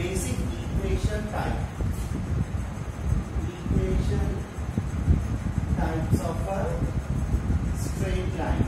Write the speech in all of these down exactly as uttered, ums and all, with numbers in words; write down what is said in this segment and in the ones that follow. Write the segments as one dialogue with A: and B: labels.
A: basic equation type. Equation types of a straight line.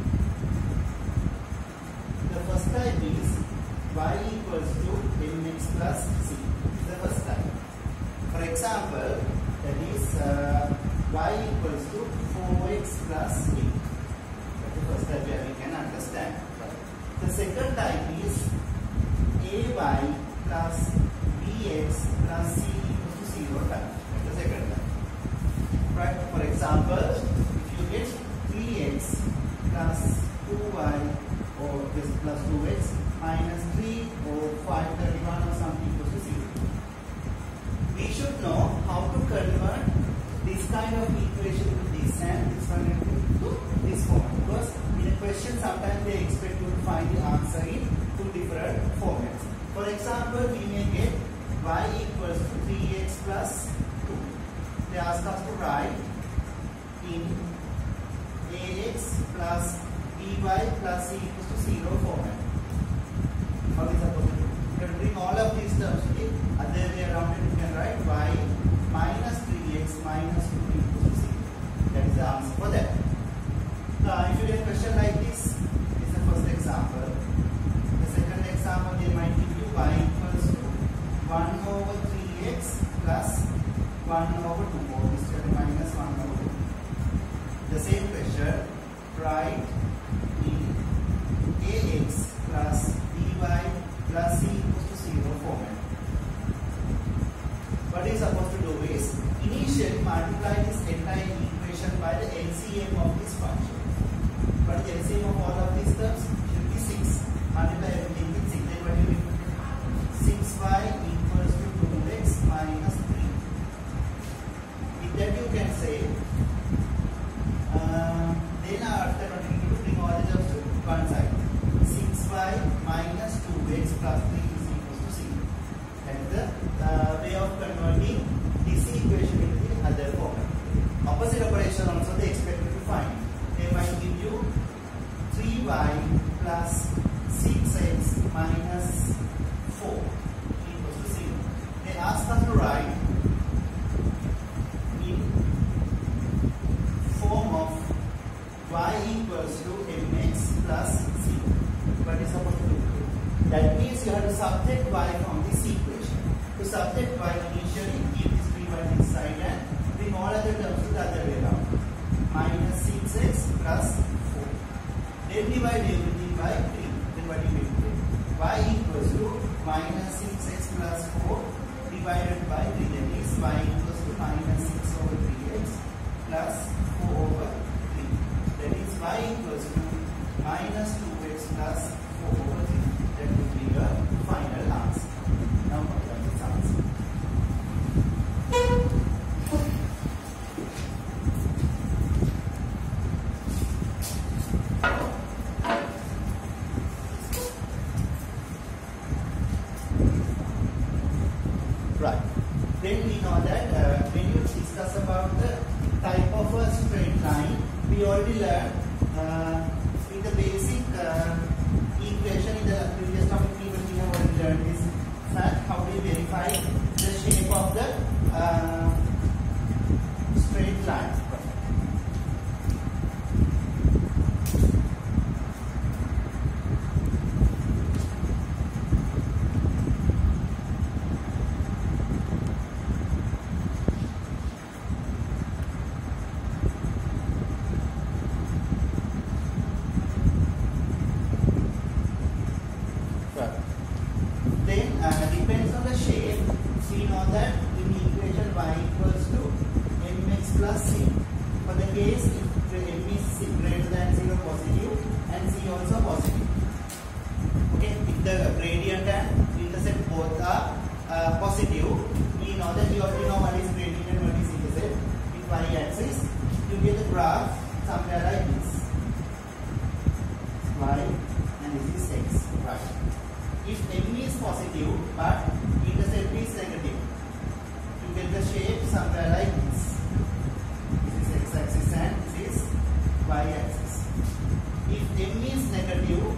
A: The first type is y equals to mx plus c. This is the first type. For example, that is uh, y equals to four x plus eight. That's the first type where we can understand. The second type is ay plus bx plus c equals to zero type. That's the second type. Right? For example, if you get three x plus two y or this plus two x minus three or five thirty-one or something equals to zero. We should know how to convert this kind of equation to this and this one to this form, because in a question sometimes they expect you to find the answer in two different formats. For example, we may get y equals to three x plus two. They ask us to write in ax plus by plus c equals to zero format. How is supposed to do? You have to bring all of these terms to the other way around and you can write y minus three x minus two equals to zero. That is the answer for that. Now, if you get a question like this, this is the first example. The second example, they might give you y equals to one over three x plus one over two, or this is minus one over two. The same question, write ax plus by plus c equals to zero format. What is supposed to do is initially multiply this entire equation by the L C M of this function. But the L C M of all of these terms should be six. Multiply everything with six. Then what you will six y equals to two x minus three. With that you can say uh, then after what you need to bring all the terms to one side. six y minus two x plus three is equals to zero. That is the uh, way of converting this equation into the other format. Opposite operation also they expect you to find. They might give you three y plus six x minus four equals to zero. They ask us to write in form of y equals to mx plus c. What is supposed to do? That means you have to subtract y from this equation. To subtract y initially, keep this three y this side and bring all other terms to the other way around. Minus six x plus four. Then divide everything by three. Then what do you do? Y equals to minus six x plus four divided by three. That is y equals to minus six over three x plus four over three. That is y equals to minus two x plus four over three. That will be your final answer. Now what is this answer? Right. Then we know that uh, when you discuss about the type of a straight line, we already learned uh, the basic uh, equation in the previous topic we have already learned is that how we verify the shape of the uh, straight line. Then uh, depends on the shape. We know that in the equation y equals to mx plus c. For the case if m is greater than zero positive and c also positive. Okay, if the gradient and intercept both are uh, positive, we know that we already know what is gradient and what is intercept. With y axis, you get the graph somewhere like this. Y and this is x. Right. If m is positive but intercept is negative, you get the shape somewhere like this. This is x axis and this is y axis. If m is negative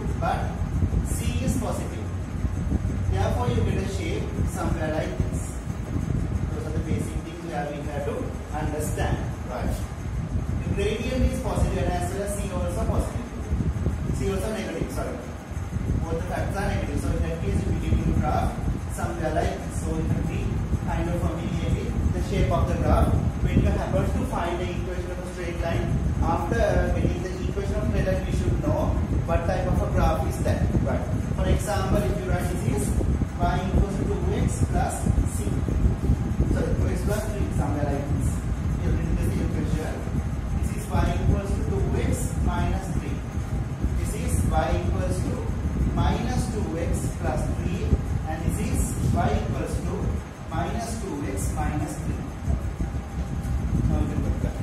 A: somewhere like this. Those are the basic things where we have to understand. Right. The gradient is positive and as well as C also positive. C also negative, sorry. Both the factors are negative. So in that case, if we give you a graph somewhere like this, so it will be kind of familiar with the shape of the graph. When you happen to find the equation of a straight line, after getting the equation of straight line, we should know what type of a graph is that. Right. For example, if you write this is y equals to two x plus c. So two x plus three, somewhere like this. You will get the equation. This is y equals to two x minus three. This is y equals to minus two x plus three, and this is y equals to minus two x minus three. Now we can put that.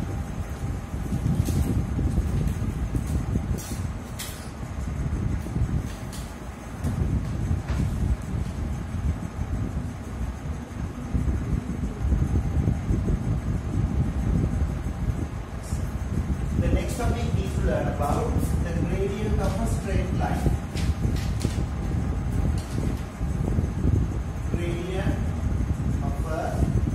A: The next topic is to learn about the gradient of a straight line. Gradient of a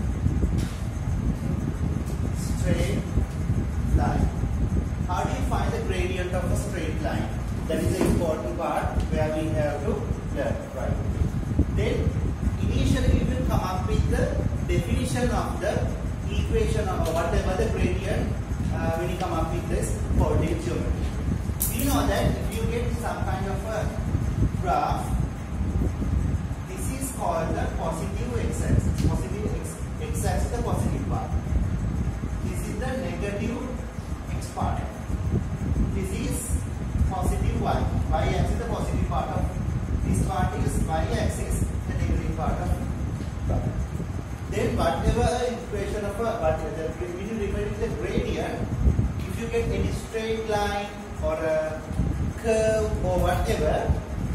A: straight line. How do you find the gradient of a straight line? That is the important part where we have to learn, right? Then initially we will come up with the definition of the equation or whatever the gradient uh, when you come up with this coordinate geometry. We know that if you get some kind of a graph, this is called the positive x-axis. Positive x-axis is the positive part. This is the negative x part. This is positive y. Y-axis is the positive part of this part is y-axis, the negative part of graph. Then whatever equation of a whatever when you refer to the gradient, if you get any straight line or a curve or whatever,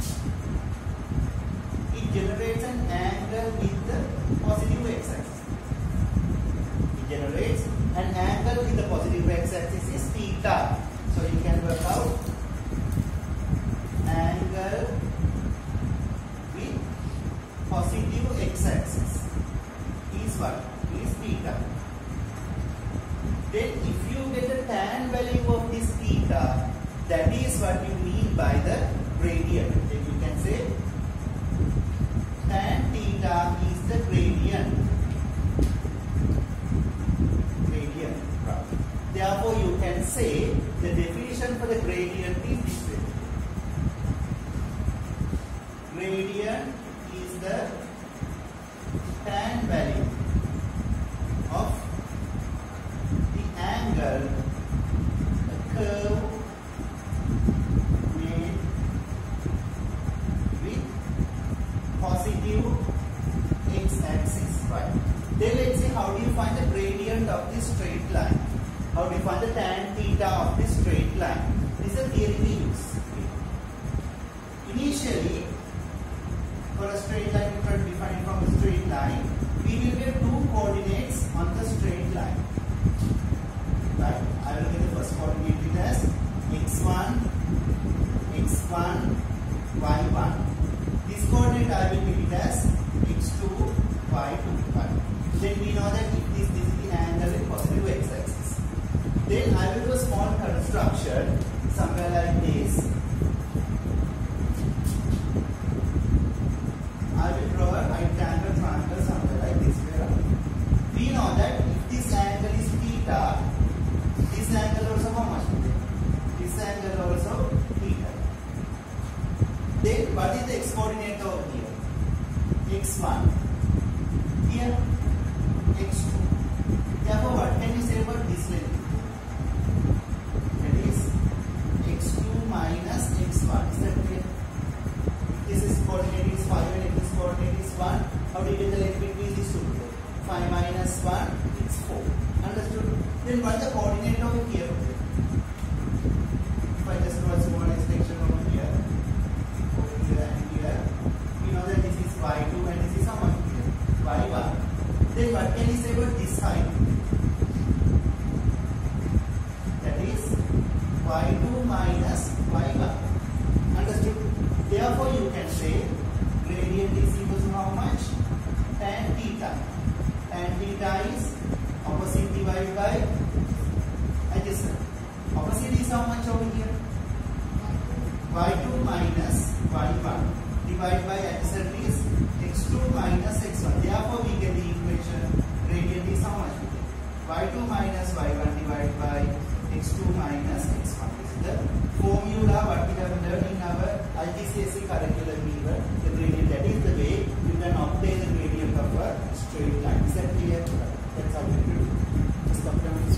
A: it generates an angle with the positive x-axis. It generates an angle with the positive x-axis is theta. So you can work out angle with positive x-axis is what? Is theta. Then if you get the tan value of this theta, that is what you mean by the gradient. Then you can say tan theta is the gradient. Gradient. Therefore, you can say the definition for the gradient is this way. Gradient is the tan value of the angle, the curve made with positive x-axis, right? Then let's see how do you find the gradient of this straight line. How do you find the tan theta of this straight line? This is a theory we use. Initially, for a straight line, we can define from a straight line, we will get two coordinates on the straight line. Right? I will get the first coordinate as x one, x one, y one. This coordinate I will give it as x two, y two. Right? Then we know that if this, this is the angle with positive x-axis. Then I will do a small construction somewhere like this. I will draw a right angle triangle somewhere like this way around. We know that if this angle is theta, this angle also how much? This angle also theta. Then what is the x coordinate over here? x one. Here x two. Therefore, what can you say about this length? That is x two minus x one. Is that clear? This is coordinate is five and this coordinate is one. How do you get the length between these two? five minus one is four. Understood? Then what is the coordinate over here? If I just draw a small extension over here, over here and here, we know that this is y two and this is how much here? y one. Then what can you say about this height? That is y two minus y one. Understood? Therefore, you can say gradient is equal to how much? y two minus y one divided by x two minus x one. This is the formula what we have learned in our I G C S E curriculum given. The gradient, that is the way you can obtain the gradient of a straight line. Is that clear? That's how we do it. Just stop down this.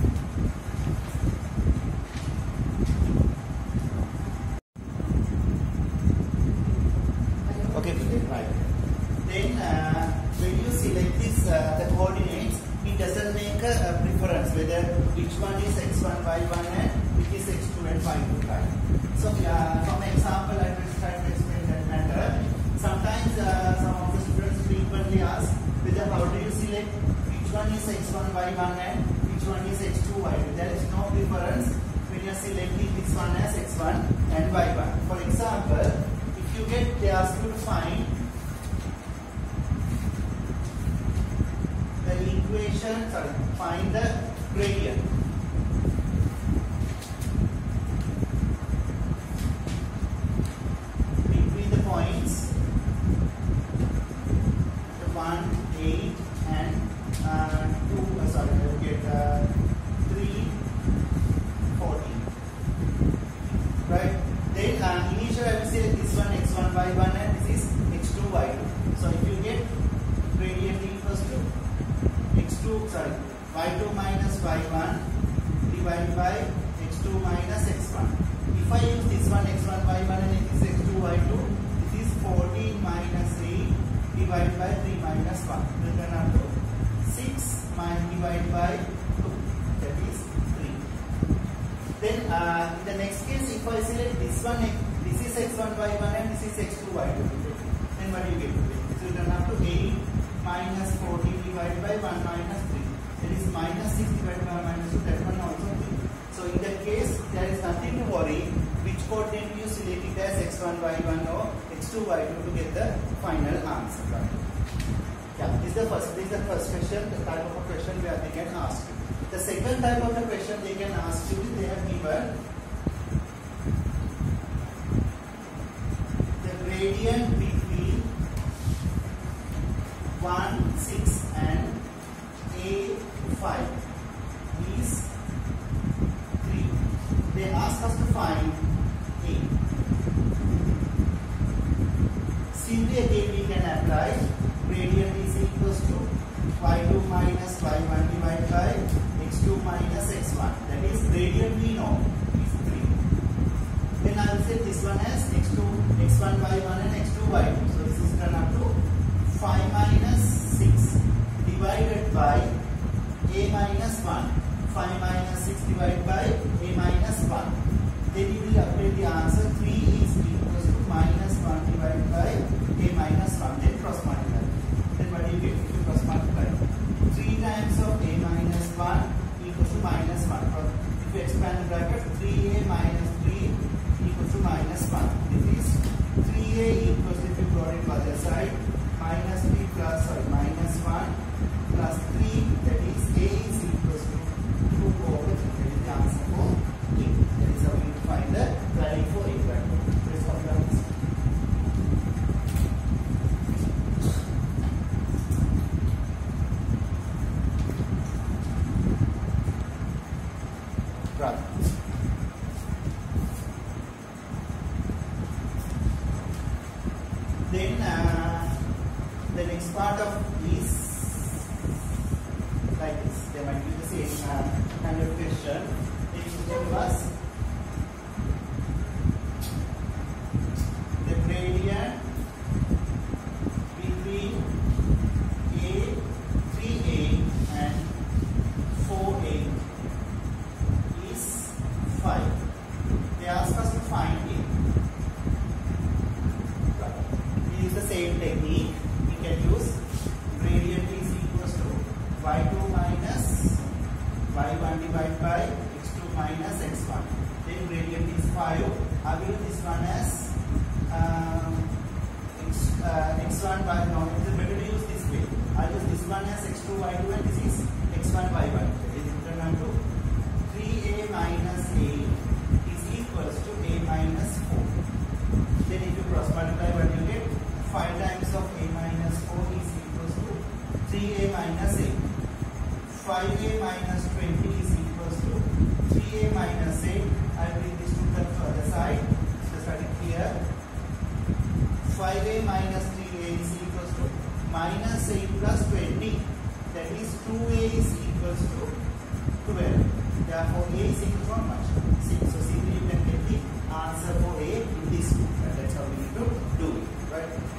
A: Okay, right. Then uh, when you select this uh, the coordinates, it doesn't make a, a preference whether which one is x one, y one and which is x two and y two, right? So uh, from example I will try to explain that matter. Sometimes uh, some of the students frequently ask whether how do you select which one is x one, y one and which one is x two, y two. There is no preference when you are selecting this one as x one and y one. For example, if you get, they ask you to find the equation, sorry, find the gradient. Between the points the one, eight and uh, two, uh, sorry, we'll get uh, three, fourteen. Right? Then uh, initially I will say this one x one, y one and this is x two, y two. So if you get gradient equals to x two, sorry, y two minus y one divided by x two minus x one. If I use this one x one, y one and it is x two, y two, this is fourteen minus eight divided by three minus one. Will turn out to six minus divided by two, that is three. Then uh, in the next case, if I select this one, this is x one, y one and this is x two, y two, then what do you get? This will turn out to eight minus fourteen divided by one minus three. That is minus six divided by one minus two, that one also three. So in that case, there is nothing to worry which coordinate you select it as x one, y one or x two, y two to get the final answer. Right? Yeah, this is the first, this is the first question, the type of a question where they can ask you. The second type of the question they can ask you, they have given the gradient between one, six and A five is three. They ask us to find A. Simply again we can apply gradient is equals to y two minus y one divided by x two minus x one. That is gradient we know is three. Then I will say this one as x two, x one, y one and x two, y two. So this is turned up to five minus six divided by a minus one. five minus six divided by a minus one. Then you will update the answer. three is equals to minus one divided by a minus one. Then cross multiply. Then what do you get if you cross multiply? three times of a minus one equals to minus one. If you expand the bracket, three a minus three equals to minus one. This is three a equals to, if you brought it to the other side, minus three plus, sorry, minus one plus three, that is a is equals to two over three. That is the answer for A. That is how we find the value for A. Right? Let's copy down this. Right. Then uh, the next part of is like this. They might be the same uh, kind of question. It will give us the gradient between A, three A and four A is five. They ask us to find A. We use the same technique. We can use gradient is equals to y two minus y one divided by x two minus x one. Then gradient is five. I will use this one as um, x, uh, x one by, no, it is better to use this way. I will use this one as x two, y two and this is x one, y one. It is written onto three a minus a is equals to a minus four. Then if you cross multiply, what you get? five times of a minus four is equals to three a minus a. five a minus twenty is equals to three a minus eight. I bring this to the other side. So start it here. five a minus three a is equals to minus eight plus twenty. That is two a is equals to twelve. Therefore, a is equal to how much? six. So simply you can get the answer for a in this group. And that's how we need to do it. Right?